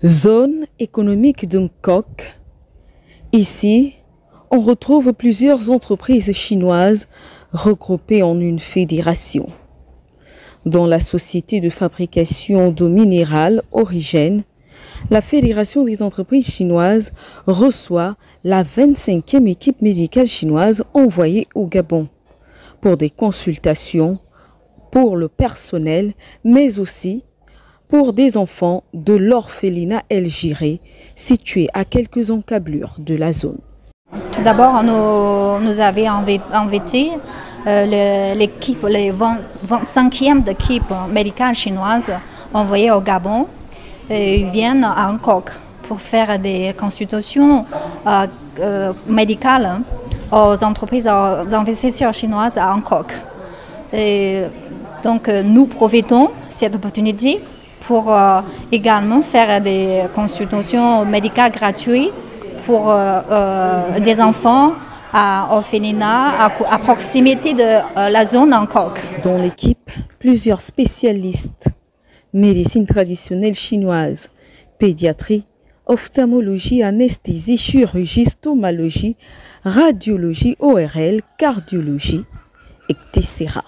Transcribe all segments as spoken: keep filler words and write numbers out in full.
Zone économique d'Ungkok. Ici, on retrouve plusieurs entreprises chinoises regroupées en une fédération. Dans la société de fabrication d'eau minérale Origène, la Fédération des entreprises chinoises reçoit la vingt-cinquième équipe médicale chinoise envoyée au Gabon pour des consultations pour le personnel, mais aussi pour des enfants de l'orphelinat El Giré, situé à quelques encablures de la zone. Tout d'abord, nous, nous avons invité euh, l'équipe, les vingt-cinquième équipe médicale chinoise envoyée au Gabon. Et ils viennent à Angkok pour faire des consultations euh, euh, médicales aux entreprises, aux investisseurs chinoises à Angkok. Et donc, nous profitons de cette opportunité pour euh, également faire des consultations médicales gratuites pour euh, euh, des enfants à orphelinat, à, à proximité de euh, la zone Angkok. Dans l'équipe, plusieurs spécialistes, médecine traditionnelle chinoise, pédiatrie, ophtalmologie, anesthésie, chirurgie, stomologie, radiologie, O R L, cardiologie, et cetera.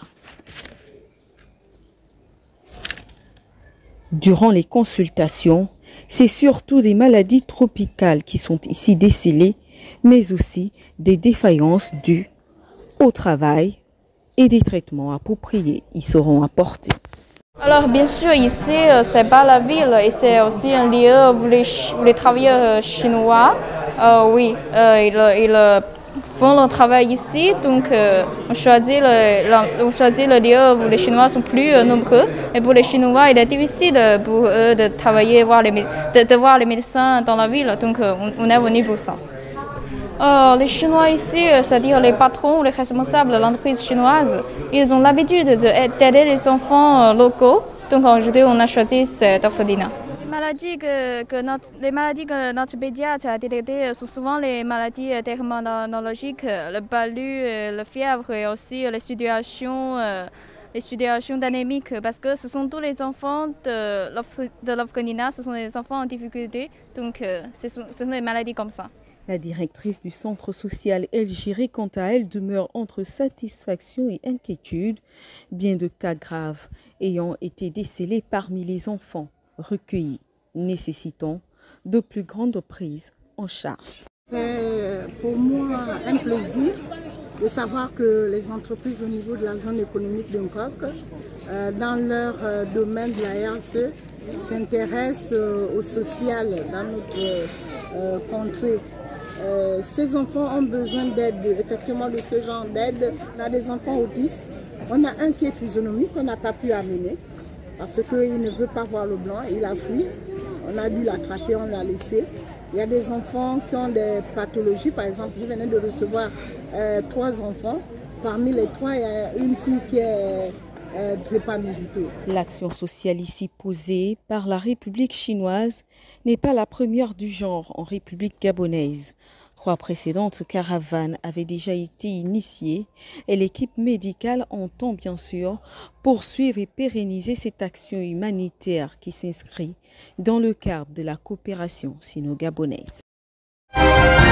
Durant les consultations, c'est surtout des maladies tropicales qui sont ici décelées, mais aussi des défaillances dues au travail et des traitements appropriés y seront apportés. Alors bien sûr, ici, ce n'est pas la ville, et c'est aussi un lieu où les, où les travailleurs chinois, euh, oui, euh, ils, ils font leur travail ici, donc euh, on, choisit le, on choisit le lieu où les Chinois sont plus euh, nombreux. Et pour les Chinois, il est difficile pour eux de travailler, voir les, de, de voir les médecins dans la ville, donc euh, on, on est venu pour ça. Euh, les Chinois ici, c'est-à-dire les patrons, les responsables de l'entreprise chinoise, ils ont l'habitude d'aider les enfants locaux. Donc aujourd'hui, on a choisi cet orphelinat. Les maladies que, que notre, les maladies que notre pédiatre a détectées sont souvent les maladies dermatologiques, le palu, la fièvre et aussi les situations, les situations d'anémique, parce que ce sont tous les enfants de l'orphelinat, ce sont des enfants en difficulté, donc ce sont, ce sont des maladies comme ça. La directrice du centre social El Giré, quant à elle, demeure entre satisfaction et inquiétude, bien de cas graves ayant été décelés parmi les enfants recueillis, nécessitant de plus grandes prises en charge. C'est pour moi un plaisir de savoir que les entreprises au niveau de la zone économique d'Ungkok, euh, dans leur euh, domaine de la R S E, s'intéressent euh, au social dans notre euh, contrée. Euh, ces enfants ont besoin d'aide, effectivement de ce genre d'aide. On a des enfants autistes. On a un qui est physionomique qu'on n'a pas pu amener parce qu'il ne veut pas voir le blanc, il a fui. On a dû l'attraper, on l'a laissé. Il y a des enfants qui ont des pathologies, par exemple, je venais de recevoir euh, trois enfants. Parmi les trois, il y a une fille qui est euh, drépanocytose. L'action sociale ici posée par la République chinoise n'est pas la première du genre en République gabonaise. Trois précédentes caravanes avaient déjà été initiées et l'équipe médicale entend bien sûr poursuivre et pérenniser cette action humanitaire qui s'inscrit dans le cadre de la coopération sino-gabonaise.